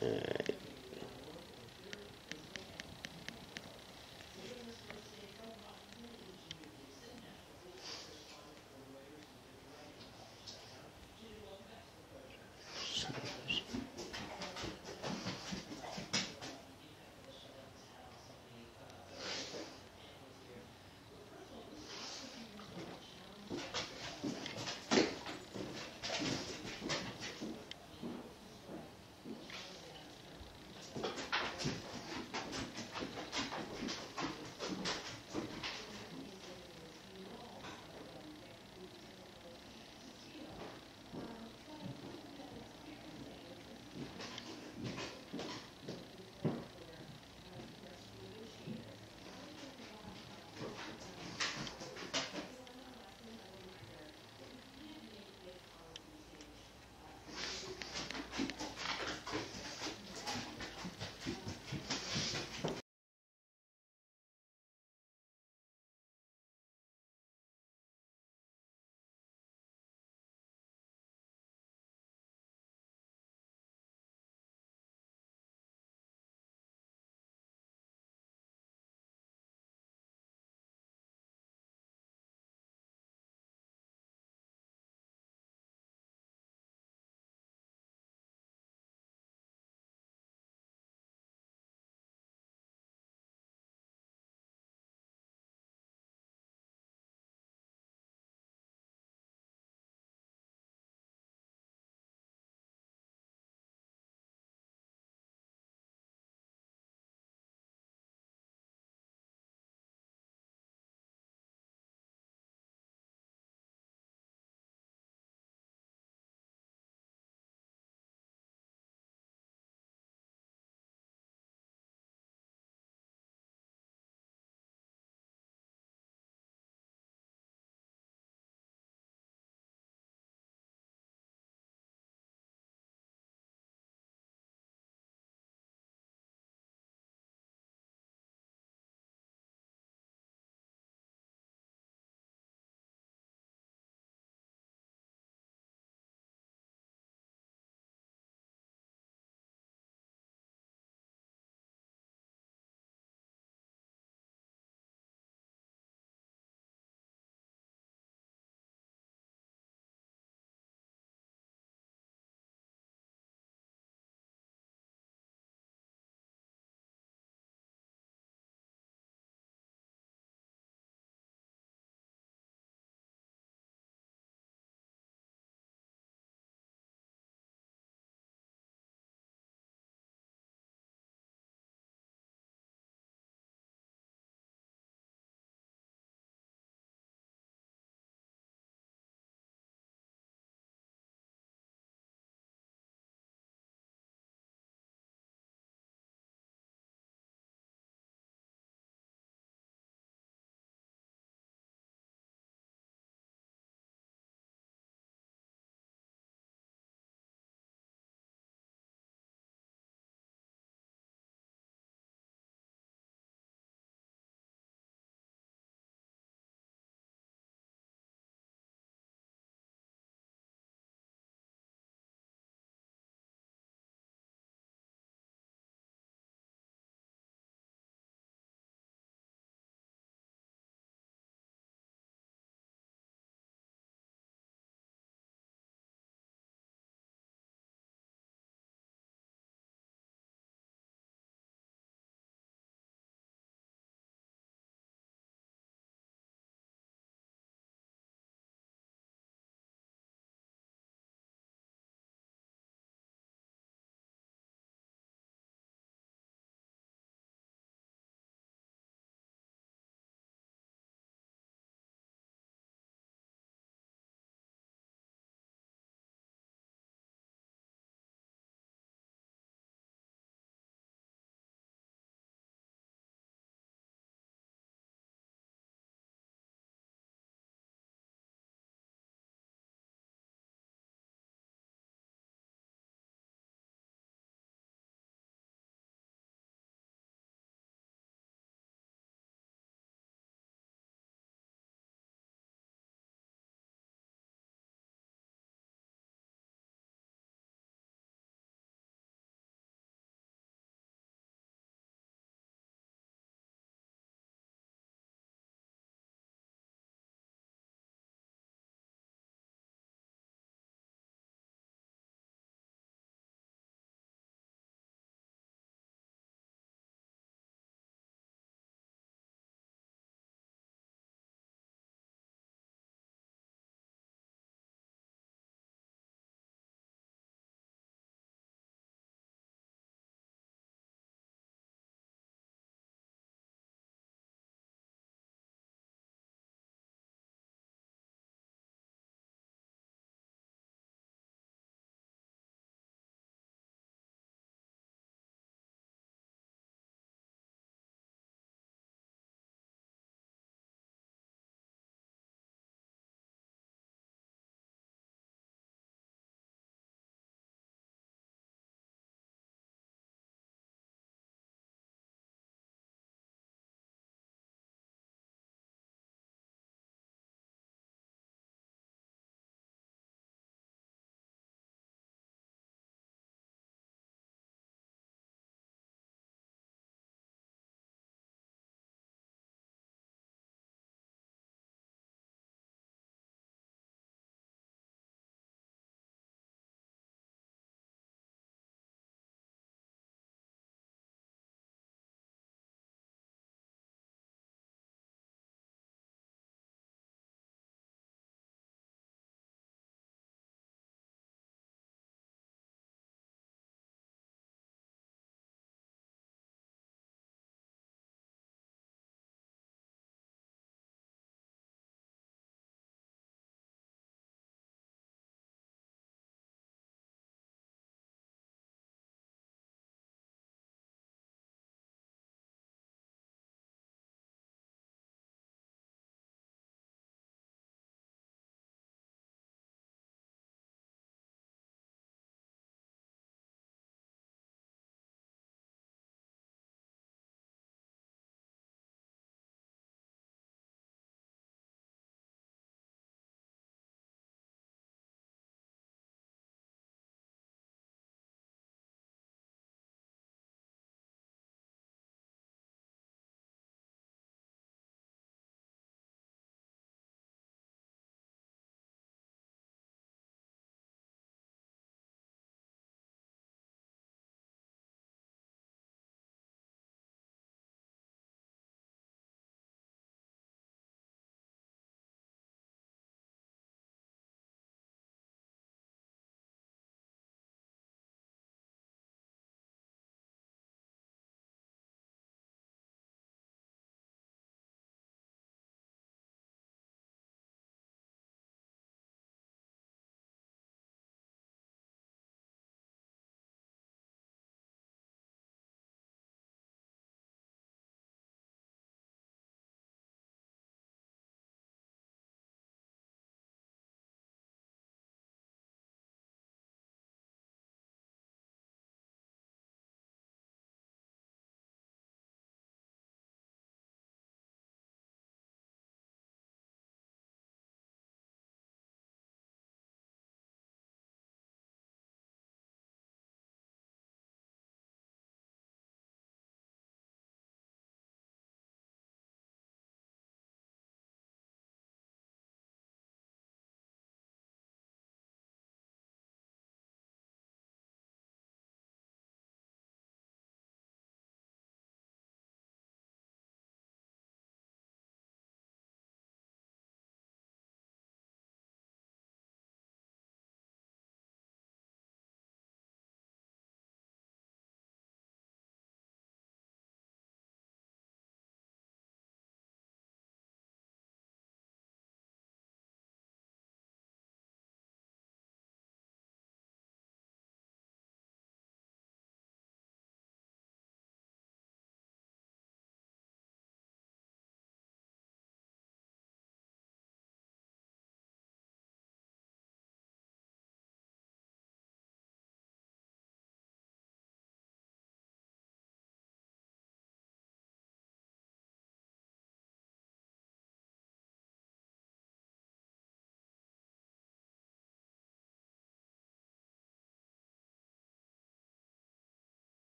Alright.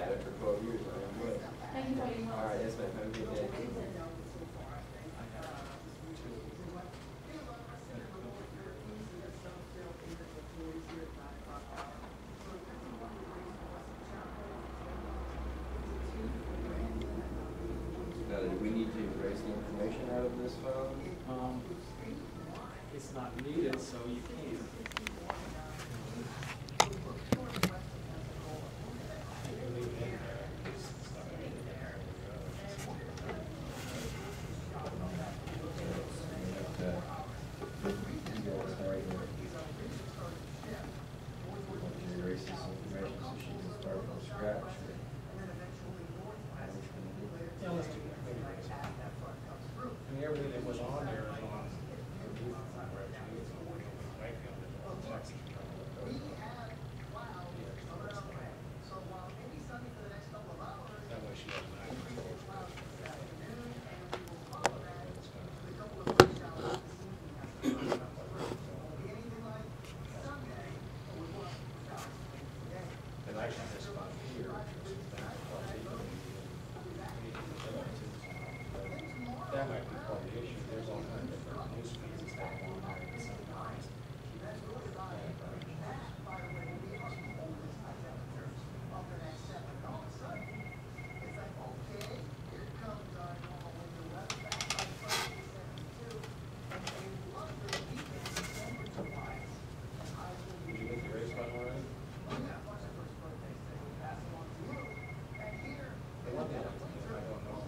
at it for 12 years. I'm good. Thank you for your help. All right, yes, ma'am. Have a good day. Now, do we need to erase the information out of this phone? It's not needed, so you can. Erase this information so she can start from scratch. Yeah, let's do that. I mean, everything that was on there is on. That way she doesn't have to go. And actually, this one here, that might be part of the issue. There's all kinds of different news feeds and stuff on there at the same time. Did you get the race button already? The one thing I don't know.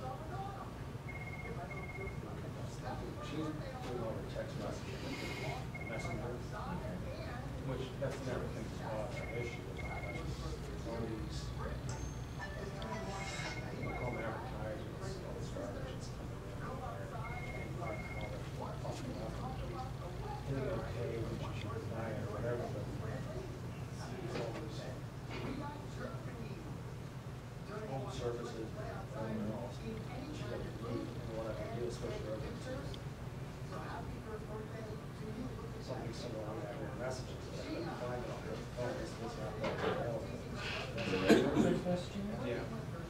She's doing over text messenger, which that's never been an issue. It's always home advertisements, all the garbage is coming in there. Isn't it okay when she should deny it or whatever, but it's always home services, everyone else. She got to do what I can do, especially over something similar on that in messages. I couldn't find it on her phone. This not that Text messaging? Yeah.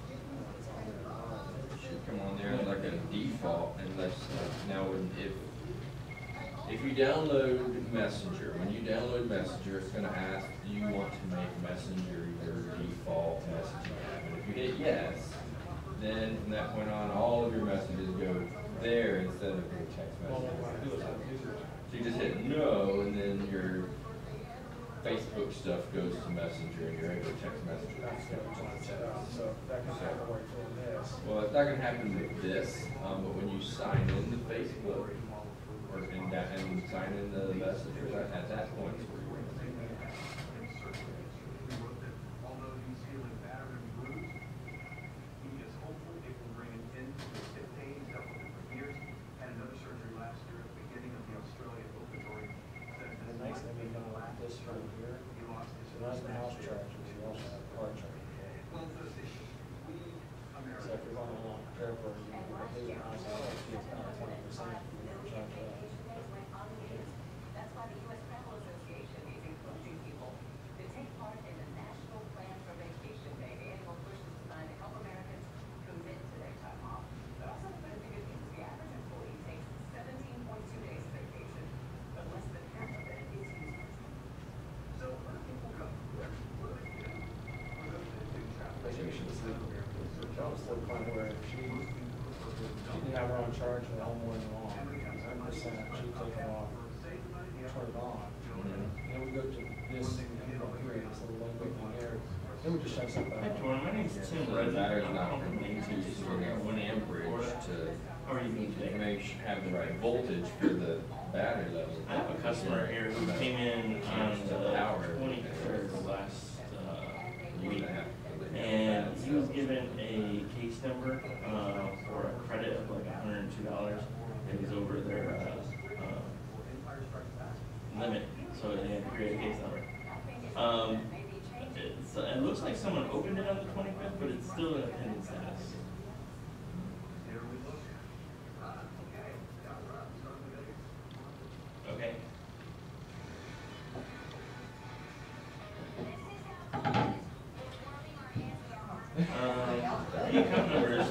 It should come on there as like a default unless, now if you download Messenger, when you download Messenger, it's gonna ask, do you want to make Messenger your default messaging app? And if you hit yes, then from that point on, all of your messages go there instead of your text message. So you just hit no, and then your Facebook stuff goes to Messenger, and your regular text message goes to So that can happen right from this. Well, it's not going to happen with this, but when you sign in to Facebook, or and sign in the messengers, at that point, it's where you're going to The nice thing is going to this from here. So that's the house charger. You also have car charger. So if you're going along airport, you can do the house out of 20%. Charge that. That's why the U.S. Travel Association is encouraging people to take part in the National Plan for Vacation Day. The annual push is designed to help Americans commit to their time off. But also the good news, the average employee takes 17.2 days of vacation, but less than half of it is used. So where do people go? Maybe she was sleeping. John was still fine where she didn't have her own charge for all morning long. 100%. She'd take it off, turn it on. Then we go to this thing here, this little logo thing here. Then we just shut something Hi, off. Tor. My name's Tim. So the battery's not connected to that 1 amperage How are you doing today? have the right voltage for the battery level. I have a customer here who came in on the 23rd of last week, and he was given a case number for a credit of like $102. It was over their limit, so they had to create a case number. It looks like someone opened it on the 25th, but it's still in a pending status. Okay. The account number is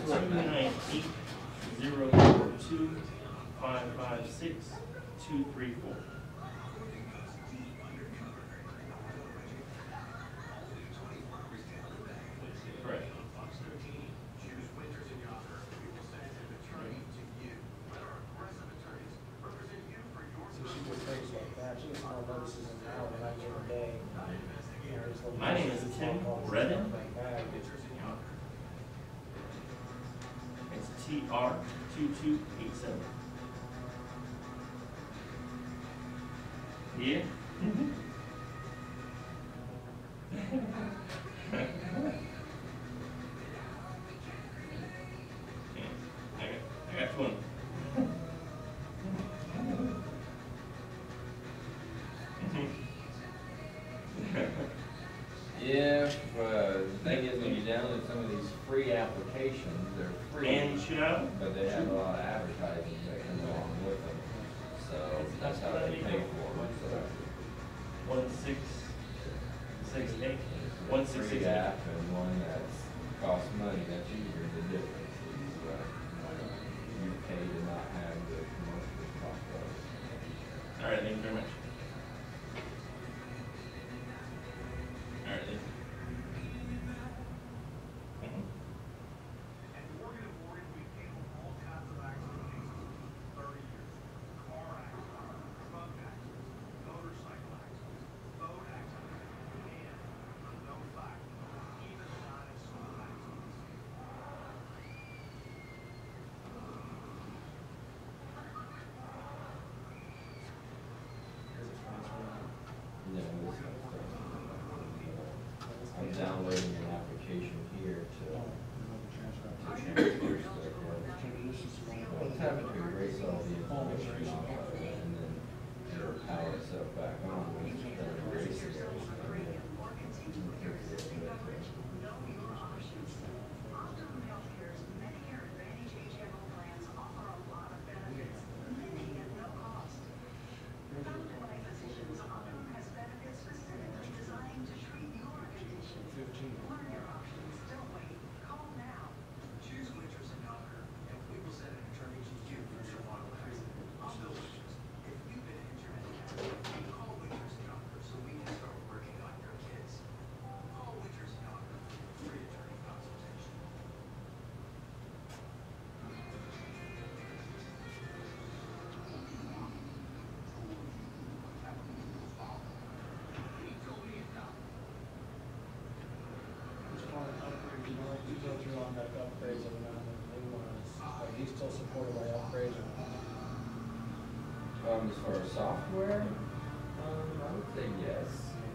298-002-556-234. Correct. So she just takes like that, she gets more notices an hour than I get a day. You know, just little My name is messages, Tim phone calls, and Redden. stuff like that. It's TR2287. Yeah? I got 20. Yeah, the thing is, when you download some of these free applications, they're free. And you shoot out? But they have a lot of advertising that comes along with them. So that's how they pay for them. So 1668. one free app and one that's costs money, that's usually the difference. Is, you pay to not have the commercials pop up. All right, thank you very much. All right, thank you. No, I'm downloading an application here to transfer stuff. Well, it's having to erase all the information off of it and then it'll power itself back on. It's just trying to erase it. He's still supported by upgrades. As far as software, I would say yes.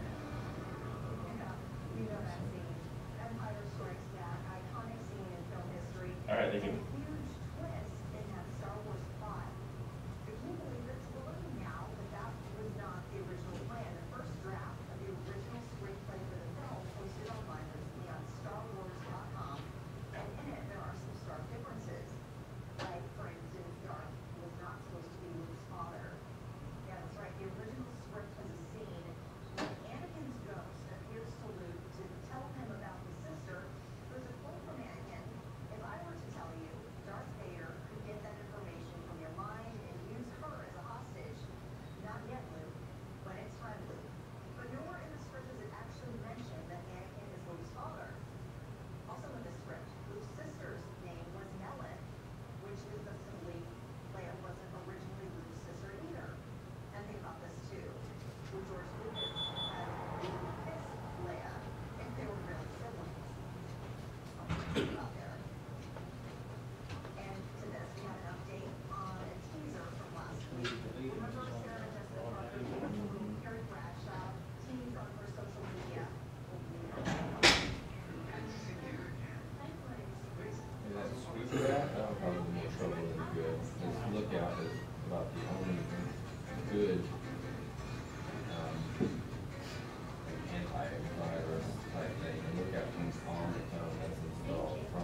Empire Strikes Back, iconic scene in film history. All right, thank you. And a huge twist in that Star Wars plot. Can you believe it? We're looking now that that was not the original plan. The first draft of the original screenplay for the film posted online recently on StarWars.com. And in it, there are some stark differences. Like, for instance, Darth was not supposed to be Luke's father. Yeah, that's right. The original script has a scene when Anakin's ghost appears to Luke to tell him about his sister. There's a quote from Anakin: "If I were to tell you, Darth Vader could get that information from your mind and use her as a hostage. Not yet, Luke, but it's time, Luke." But nowhere in the script does it actually mention that Anakin is Luke's father. Also in the script, Luke's sister's name was Helen, which is the simply Leia wasn't originally Luke's sister either. And think about this too. Would George Lucas have kissed Leia if they were really siblings? Something out there. And to this, we have an update on a teaser from last week. Remember Sarah Jessica Parker, Carrie Bradshaw, teased on her social media. Yeah, that sweet rat, that'll probably be more trouble than good. This lookout is about the only good antivirus type thing. The lookout comes on its own, that's installed from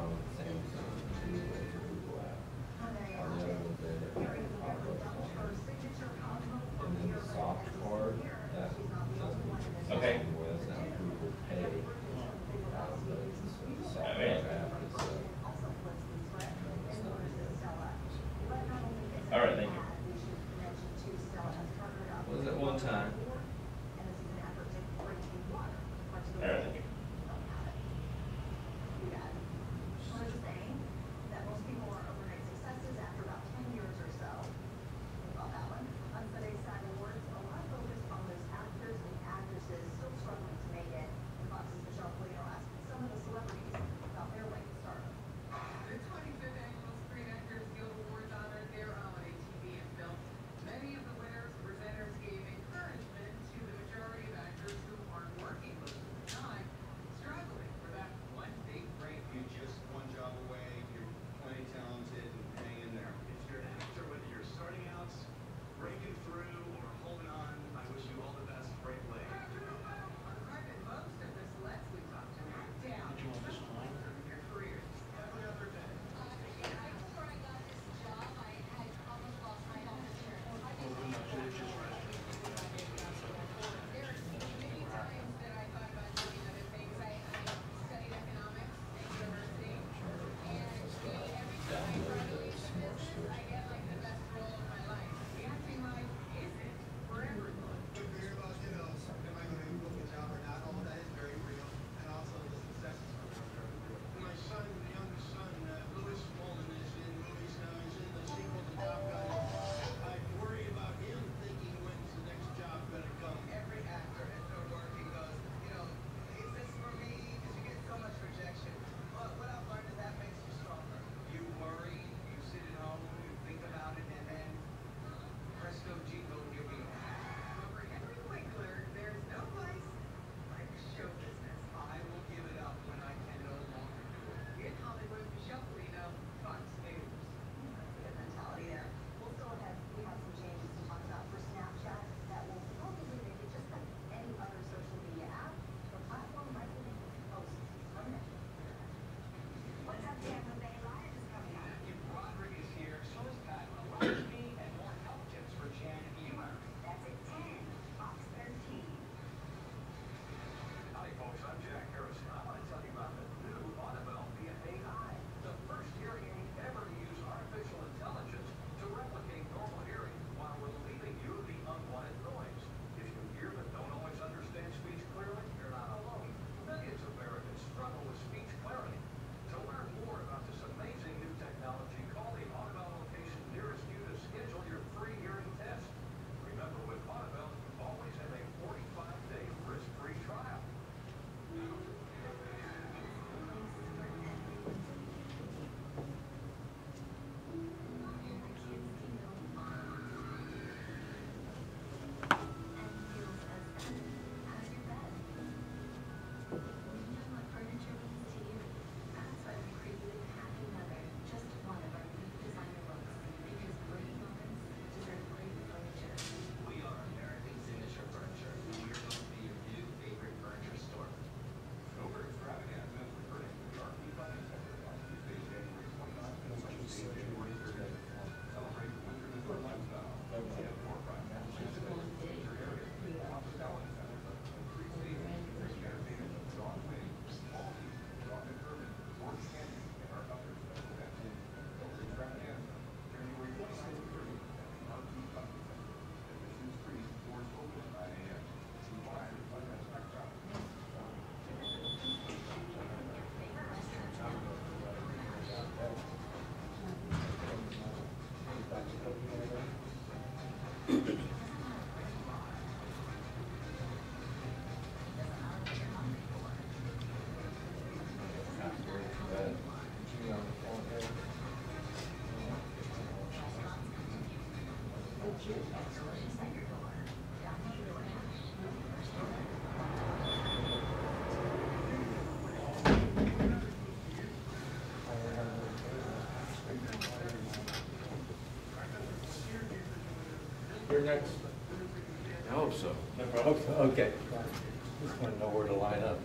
here next? I hope so. No problem. Okay. Just want to know where to line up.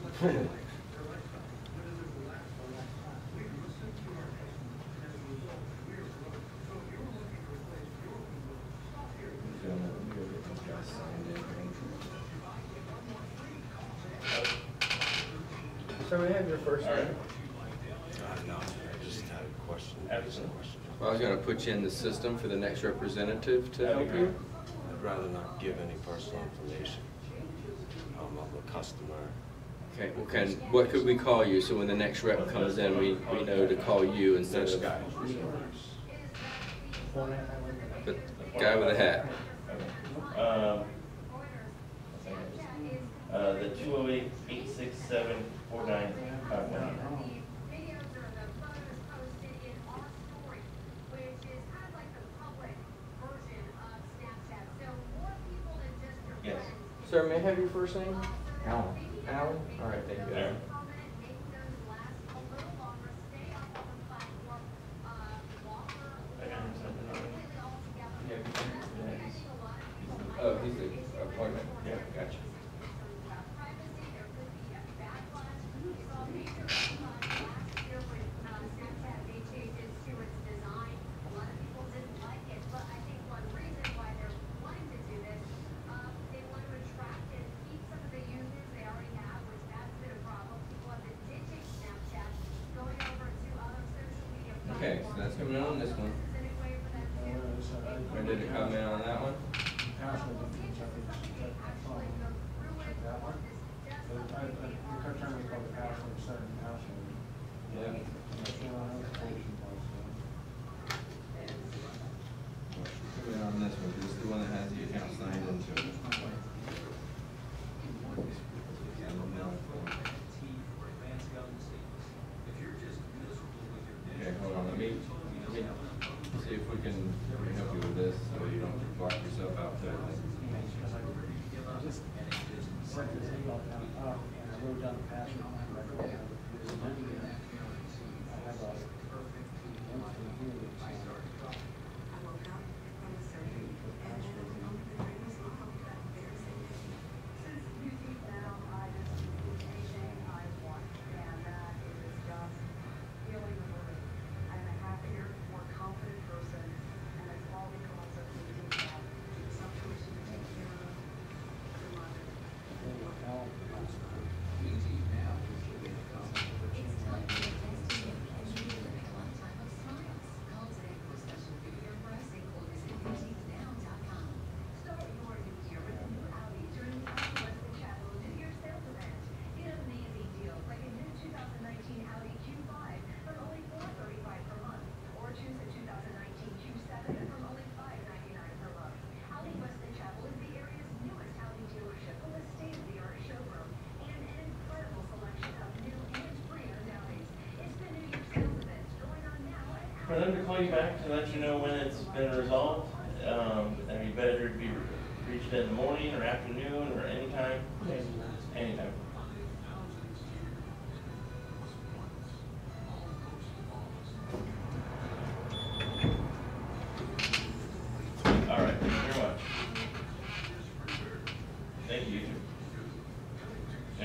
So we have your first All right. name. No, I just had a question. Absolutely. Well, I was gonna put you in the system for the next representative to help you. I'd rather not give any personal information. I'm a customer. Okay, well, what could we call you, so when the next rep comes in, we know to call you instead This of guy. the guy with a hat? The 208-867-4951. Yes. Sir, may I have your first name? Alan. Alan? All right, thank you, Alan. Oh, he's the appointment? Yeah. Gotcha. Okay, so that's coming out on this one. When did it come in on that one? Yeah. Coming in on this one, this is the one that has the account signed into it. Okay, hold on, let me see if we can help you with this, so you don't block yourself out totally. Just set this email down up, and I wrote down the password. I have For them to call you back to let you know when it's been resolved, and you better be reached in the morning or afternoon or anytime. Anytime. All right, thank you very much. Thank you. Yeah,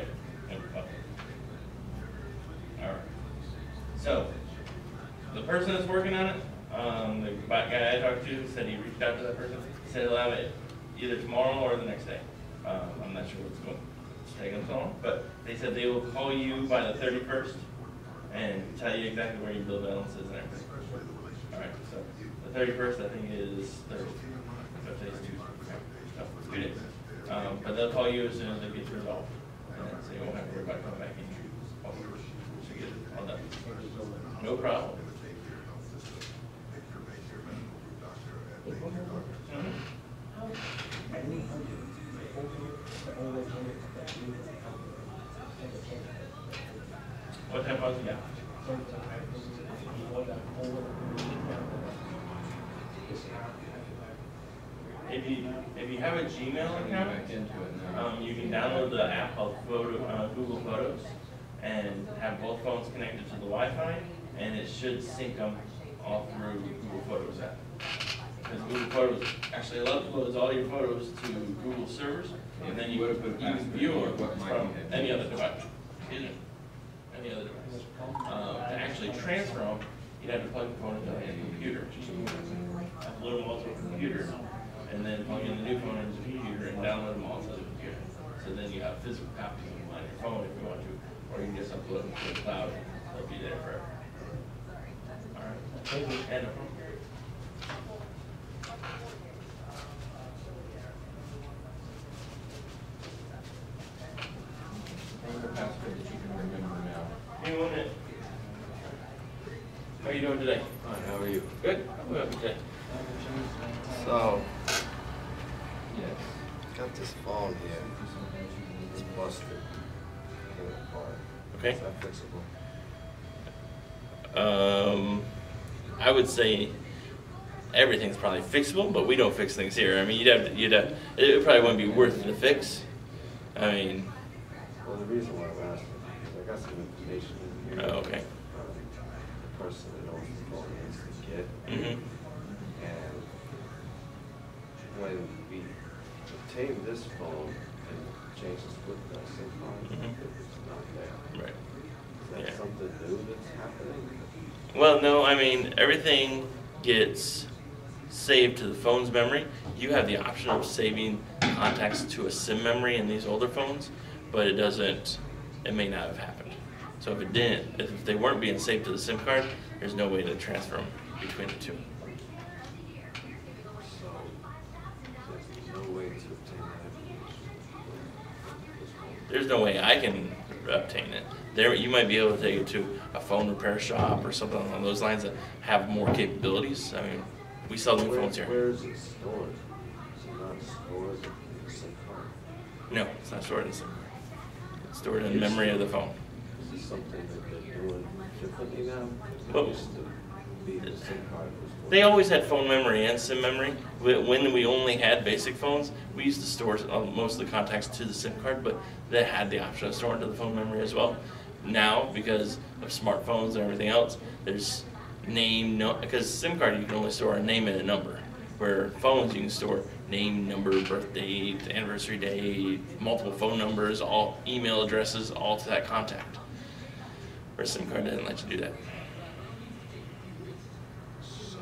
all right. So, the person that's working on it, the guy I talked to said he reached out to that person. He said he'll have it either tomorrow or the next day. I'm not sure what's going to take them so long, but they said they will call you by the 31st and tell you exactly where your bill balance is and everything. All right, so the 31st I think is Thursday. So today's Tuesday. Okay. So 2 days. But they'll call you as soon as it gets resolved, so you won't have to worry about coming back in. So get it all done. No problem. What type of, yeah? If you have a Gmail account, Back into it now. you can download the app called Google Photos and have both phones connected to the Wi-Fi, and it should sync them all through Google Photos app. because Google Photos actually uploads all your photos to Google servers, and then you What if it can passed view through, them what might from you have? any other device. Excuse me, any other device. To actually transfer them, you'd have to plug the phone into a computer, upload them all to a computer, and then plug in the new phone into the computer and download them all to the computer. So then you have physical copies of them on your phone if you want to, or you can just upload them to the cloud. They'll be there forever. All right. And no problem. Think of a password that you can remember now. Give me 1 minute. How are you doing today? Fine, how are you? Good. I'm good. Okay. So, Yes. got this phone here. It's busted. Came apart. Okay. Is that fixable? I would say everything's probably fixable, but we don't fix things here. I mean, it probably wouldn't be worth it to fix. I mean, Well, the reason why I'm asking is I got some information in here. Oh, okay. The person that owns the phone needs to get. mhm. And when we obtained this phone and changed the split that SIM card, Mhm. it's not there. Right. Is that Yeah. something new that's happening? Well, no, I mean, everything gets saved to the phone's memory. You have the option of saving contacts to a SIM memory in these older phones, but it may not have happened. So if it didn't, if they weren't being saved to the SIM card, there's no way to transfer them between the two. So there's no way to obtain that information. There's no way I can obtain it. There, you might be able to take it to a phone repair shop or something along those lines that have more capabilities. I mean, we sell new phones here. Where is it stored? Is it not stored in the SIM card? No, it's not stored in SIM. It's stored in memory of the phone. Is this something that they're doing differently now? Well, It used to be the SIM card was. They always had phone memory and SIM memory. When we only had basic phones, we used to store most of the contacts to the SIM card, but they had the option of storing to the phone memory as well. Now, because of smartphones and everything else, there's because SIM card you can only store a name and a number. Where phones you can store name, number, birth date, anniversary date, multiple phone numbers, all email addresses, all to that contact. Where SIM card didn't let you do that. So,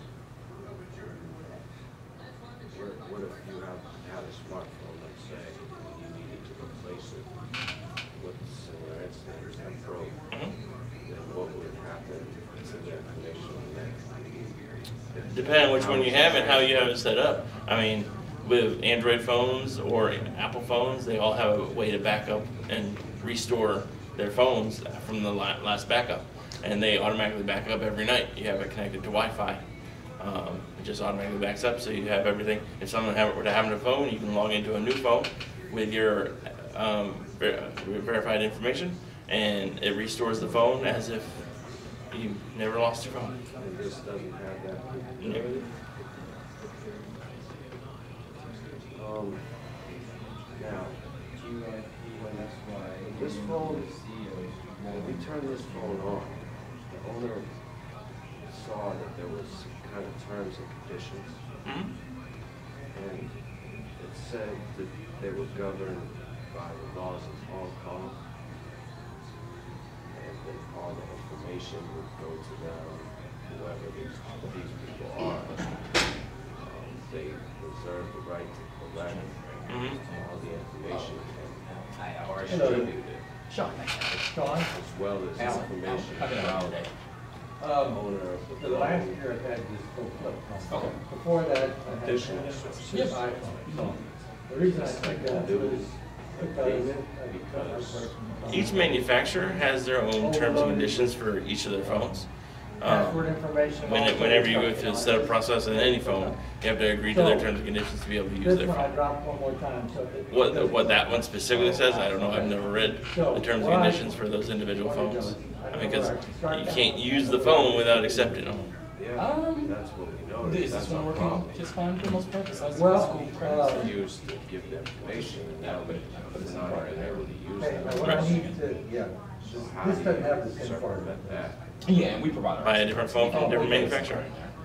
what if you had a smartphone, let's say, and you needed to replace it with a similar incident that broke, Mhm. then what would happen to the information on that? Depending on which one you have and how you have it set up. I mean, with Android phones or Apple phones, they all have a way to back up and restore their phones from the last backup. And they automatically back up every night. You have it connected to Wi-Fi. It just automatically backs up, so you have everything. If something were to happen to a phone, you can log into a new phone with your verified information, and it restores the phone as if you never lost your phone. And this doesn't have that capability? Now, this phone, when we turned this phone on, the owner saw that there was kind of terms and conditions, Mhm. and it said that they were governed by the laws of Hong Kong, and that all the information would go to them, whoever these people are. They reserve the right to collect Mhm. all the information and Hello. distribute it, Sean. as well as information about the owner of The the last phone. year I had this full flip phone. Okay. Before that, I had Additional this sources. iPhone. So the reason I think that Do is is because Each manufacturer has their own terms and conditions for each of their phones. password information. Whenever you go through the setup process in any phone, you have to agree to their terms and conditions to be able to use This their one I phone. dropped one more time, so. What that one specifically says, I don't know. I've never read the terms and conditions for those individual phones. I mean, because you can't use the phone without accepting them. Yeah, that's what we noticed. This That's is one our working problem. just fine for the most part, besides the Well, physical credits. They used to give the information, and now we're not even able to use Hey, that. what I need to, yeah, So how this do doesn't you have the SIM card. circumvent that? Yeah, and we provide. Buy a different phone from a different manufacturer.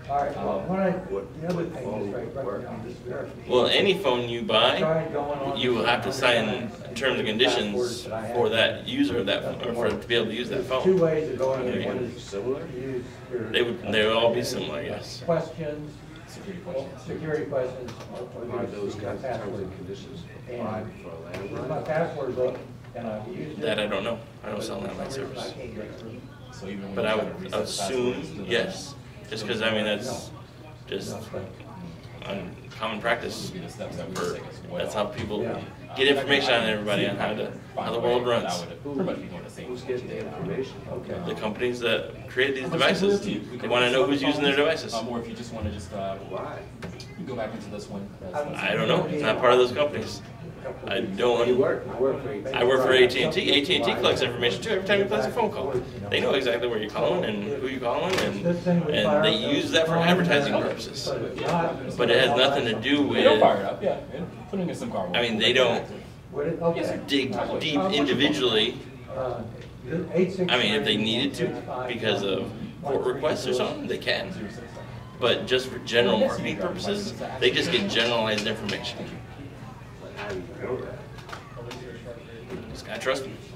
All right, well, the other thing is right now, this verification. Well, any phone you buy, Tried going on- you will have to sign terms and conditions for that user of that, or for to be able to use that There's two phone. ways of going in. One is Similar? to use your. They would all be similar, yes. Questions, Security questions. security questions. or Are those your kinds of terms password. and conditions And applied for a Here's my landline? password book, and I've used it. That I don't know. I don't sell but landline for some reason I service. can't get through. So even when But you I try to would reset the assume, passwords, yes. Just because, I mean, that's just common practice. Be the steps that we For, take as well. that's how people get information on everybody on how the world runs. That would pretty much be going the same. Who's getting the information? Okay. The companies that create these devices, they want to know who's using their devices. Or if you just want to just, Why? you can go back into this one. I don't know. It's not part of those companies. I don't. You work for AT&T. I work for AT&T. AT&T collects information too every time you place a phone call. They know exactly where you're calling and who you're calling, and they use that for advertising purposes. But it has nothing to do They don't with. fire it up, yeah. And putting in some car. I mean, they don't Okay. dig deep individually. I mean, if they needed to, because of court requests or something, they can. But just for general marketing purposes, they just get generalized information. How do you know that? Just gotta trust them.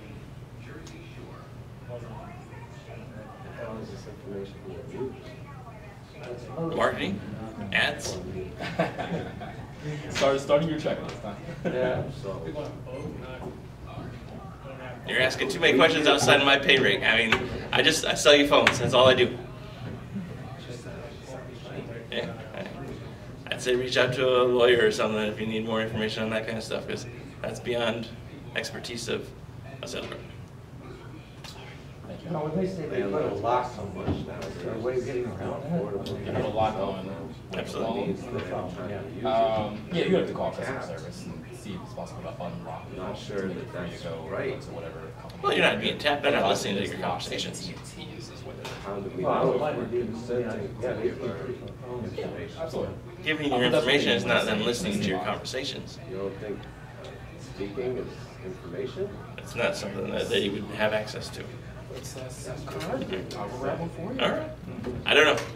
How is this information being used? Marketing, ads. Starting your checklist, huh? Yeah. So, You're asking too many questions outside of my pay rate. I mean, I sell you phones. That's all I do. Yeah. I'd say reach out to a lawyer or something if you need more information on that kind of stuff, because that's beyond expertise of a sales rep. No, when they say they put a lock on much now, is there a way of getting around You have a that? lot going on. Absolutely. The phone, yeah. Yeah, you have to call customer service and see if it's possible to unlock. I'm not sure that that's right. To whatever. Well, you're not being tapped. They're not listening to your conversations. How do we Well, I know would if like we're to do, consenting yeah, to they give keep our frequent phones. information? Absolutely. Giving you your information is not them listening to your conversations. You don't think speaking is information? It's not something that they would have access to. I'll go grab one for you. All right. I don't know.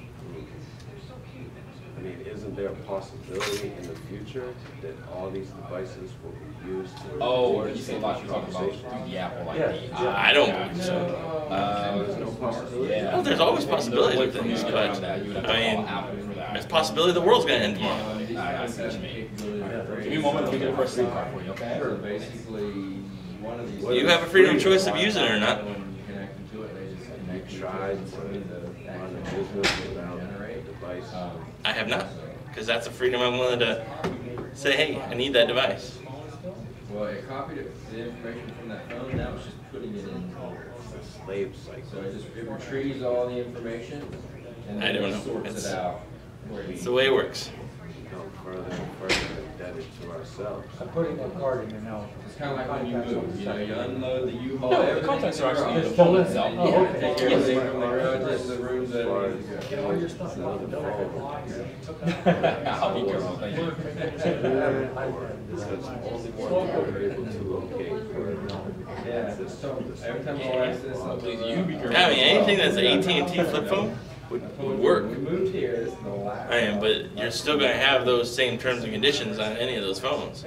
I mean, isn't there a possibility in the future that all these devices will be used to Oh, record you say lock, you're talking about conversations? through the Apple ID. Yeah. I don't believe so. There's no possibility? Yeah. Well, there's always possibilities with things, but I mean, there's possibility the world's gonna end tomorrow. I see what you mean. Give me a moment, let me get a first SIM card for you, okay? Sure, basically, one of these. You have a freedom of choice of using it or not. When you connect them to it, they just You connect you to tried it, to so the run a actual business without a generate. device? I have not, because that's a freedom I'm willing to say, hey, I need that device. Well, it copied the information from that phone, now it's just putting it in. It's a slave So cycle. it retrieves all the information and I then don't it know. sorts It's- it out. It's the way it works. Become further and further indebted to ourselves. I'm putting that card in there now. It's kind of like when you move, you know, you unload the U-Haul. No, the everything contacts are in the actually in the garage. phone Yes. itself. Oh, Yeah, okay. take everything from the garage into the rooms that As it needs to go. Get all your stuff out the door. I'll be careful, thank you. Because only one will be able to locate where Yeah, so every time I watch this, I'll Please, you be careful. I mean, anything that's an AT&T flip phone would work. We moved here, this is the last. I mean, but you're still gonna have those same terms and conditions on any of those phones.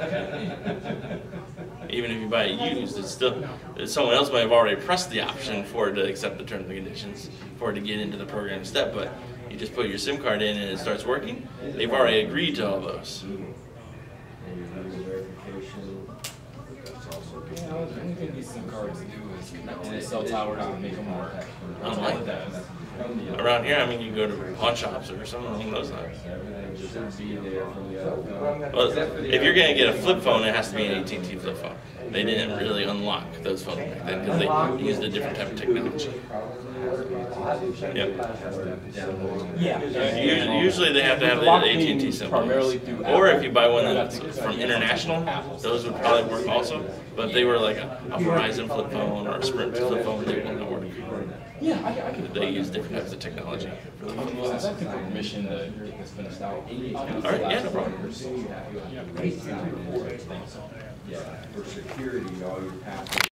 Even if you buy it used, it's still, someone else might have already pressed the option for it to accept the terms and conditions, for it to get into the program step, but you just put your SIM card in and it starts working, they've already agreed to all those. Anything these SIM cards do is connect to the cell towers and make them work. Unlike that. Around here, I mean, you go to pawn shops or something along those lines. Everything should be there from the other phone. Well, if you're gonna get a flip phone, it has to be an AT&T flip phone. They didn't really unlock those phones back then because they used a different type of technology. Yep. Yeah. Usually they have to have the AT&T symbol. Primarily through Or Apple. if you buy one that's from international, those would probably work also. But if they were like a Verizon flip phone or a Sprint flip phone, they wouldn't work. Yeah, I can. They use different types of technology. Since I took permission to get this finished out. All right, yeah, no problem. Yeah, for security, all your passwords.